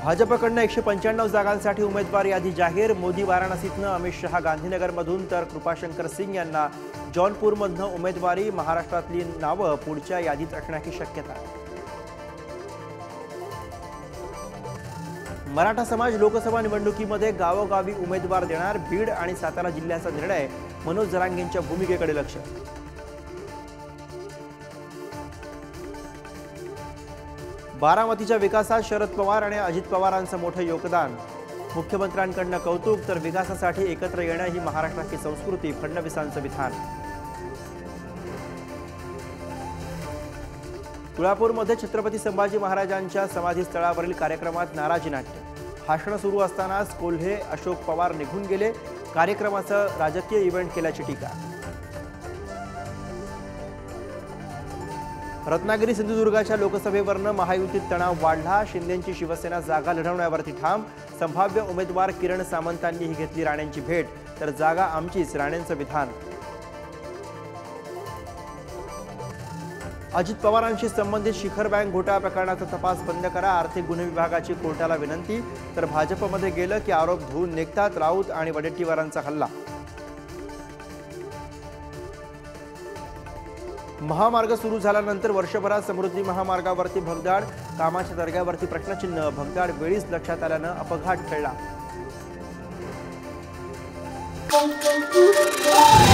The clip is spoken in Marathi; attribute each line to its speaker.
Speaker 1: भाजपकडनं 195 जागांसाठी उमेदवार यादी जाहीर। मोदी वाराणसीतनं, अमित शहा गांधीनगरमधून तर कृपाशंकर सिंग यांना जौनपूरमधनं उमेदवारी। महाराष्ट्रातली नावं पुढच्या यादीत असण्याची शक्यता। मराठा समाज लोकसभा निवडणुकीमध्ये गावोगावी उमेदवार देणार। बीड आणि सातारा जिल्ह्याचा निर्णय, मनोज जरांगेंच्या भूमिकेकडे लक्ष। बारामतीच्या विकासात शरद पवार आणि अजित पवारांचं मोठं योगदान। मुख्यमंत्र्यांकडनं कौतुक, तर विकासासाठी एकत्र येणं ही महाराष्ट्राची संस्कृती, फडणवीसांचं विधान। तुळापूरमध्ये छत्रपती संभाजी महाराजांच्या समाधीस्थळावरील कार्यक्रमात नाराजी नाट्य। भाषण सुरू असतानाच कोल्हे, अशोक पवार निघून गेले। कार्यक्रमाचं राजकीय इव्हेंट केल्याची टीका। रत्नागिरी सिंधुदुर्गाच्या लोकसभेवरनं महायुतीत तणाव वाढला। शिंदेंची शिवसेना जागा लढवण्यावरती ठाम। संभाव्य उमेदवार किरण सामंतांनीही घेतली राणेंची भेट, तर जागा आमचीच, राणेंचं विधान। अजित पवारांशी संबंधित शिखर बँक घोटाळा प्रकरणाचा तपास बंद करा, आर्थिक गुन्हे विभागाची कोर्टाला विनंती। तर भाजपमध्ये गेलं की आरोप धुवून निघतात, राऊत आणि वडेट्टीवारांचा हल्ला। महामार्ग सुरू झाल्यानंतर वर्षभरात समृद्धी महामार्गावरती भगदाड। कामाच्या दर्ग्यावरती प्रश्नचिन्ह, भगदाड वेळीच लक्षात आल्यानं अपघात टळला।